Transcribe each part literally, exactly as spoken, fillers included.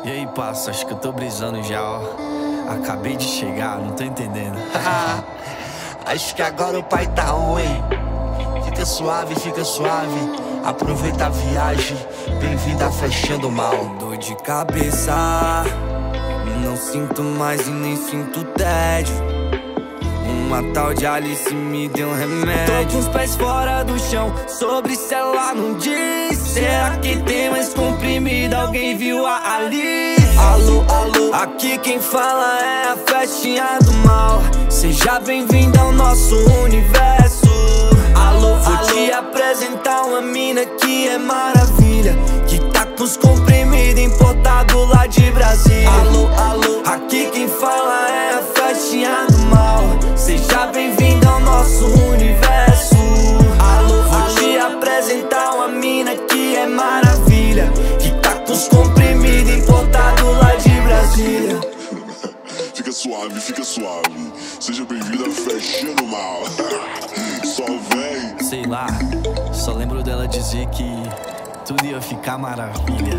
E aí, passo, acho que eu tô brisando já, ó. Acabei de chegar, não tô entendendo. Acho que agora o pai tá on, hein? Fica suave, fica suave. Aproveita a viagem, bem-vinda fechando mal. Dor de cabeça, não sinto mais e nem sinto tédio. Uma tal de Alice me deu um remédio. Tô com os pés fora do chão, sobre celular não diz. Será que tem mais comprimido? Alguém viu a Alice? Alô, alô, aqui quem fala é a festinha do mal. Seja bem-vindo ao nosso universo. Alô, vou alô. Te apresentar uma mina que é maravilha, que tá com os comprimidos importados lá de Brasília. Alô, alô, aqui quem fala é a festinha do mal. Seja bem-vindo ao nosso universo. Alô, vou alô. Te apresentar uma mina que é maravilha, que tá com os comprimidos importados lá de Brasília. Fica suave, fica suave. Seja bem-vindo à festinha do mal. Só vem. Sei lá, só lembro dela dizer que tudo ia ficar maravilha.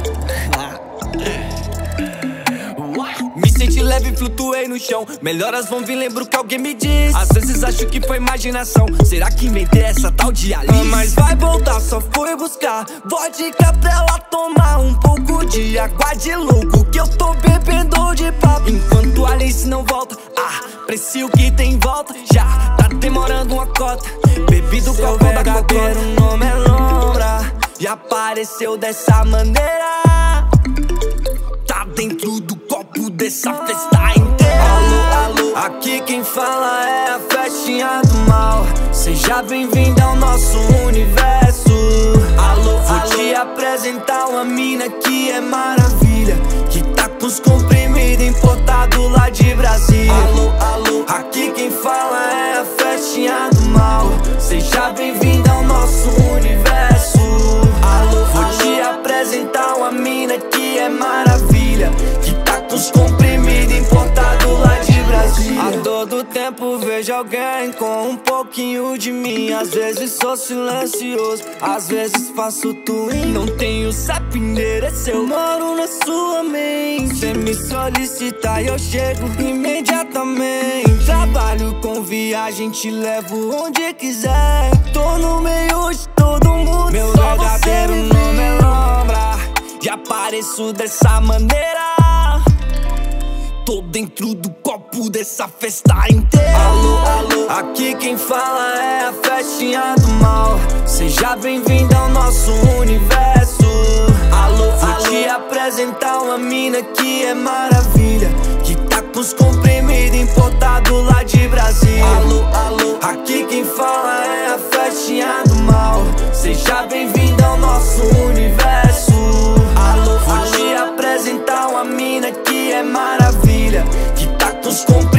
Me senti leve, flutuei no chão. Melhoras vão vir, lembro que alguém me disse. Às vezes acho que foi imaginação. Será que inventei essa tal de Alice? Mas vai voltar, só fui buscar vodka pra ela tomar. Um pouco de água de louco que eu tô bebendo de papo. Enquanto Alice não volta, ah, precio que tem volta. Já tá demorando uma cota. Bebi do copo da coqueira, o nome é Lombra. E apareceu dessa maneira, tá dentro do copo dessa festa inteira. Alô, alô, aqui quem fala é a festinha do mal. Seja bem-vindo ao nosso universo. Alô, vou alô. Te apresentar uma mina que é maravilha, que tá com os comprimidos importados lá de Brasília. Alô, alô, aqui quem fala é a festinha do mal. Seja bem-vindo ao nosso universo. Alô, vou alô. Te apresentar uma mina que é maravilha, que tá com os comprimidos importados lá de Brasília. A todo tempo vejo alguém com um pouquinho de mim. Às vezes sou silencioso, às vezes faço twin. Não tenho C E P, endereço, eu moro na sua mente. Cê me solicita e eu chego imediatamente. Trabalho com viagem, te levo onde quiser. Tô no meio de todo mundo, meu verdadeiro nome é Lombra. E apareço dessa maneira, tô dentro do copo dessa festa inteira. Alô, alô, aqui quem fala é a festinha do mal. Seja bem-vindo ao nosso universo. Alô, vou alô. Te apresentar uma mina que é maravilha, que tá com os comprimidos importados lá de Brasília. Alô, alô, aqui quem fala é a festinha do mal. Seja bem-vindo ao nosso universo. Alô, vou alô. Te apresentar uma mina que é maravilha, que tá com os comprimidos